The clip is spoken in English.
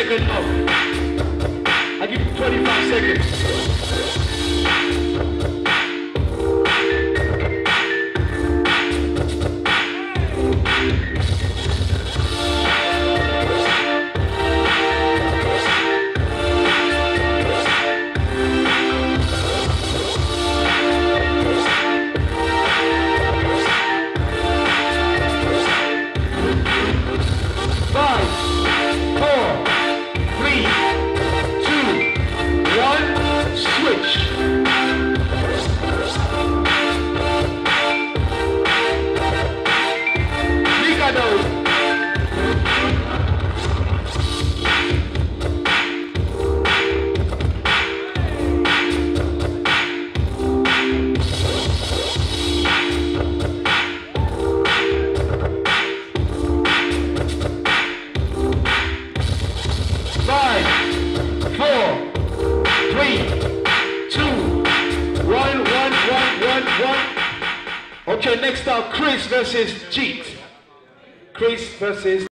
second off. I give you 25 seconds. Okay, next up, Chris versus Jeet. Chris versus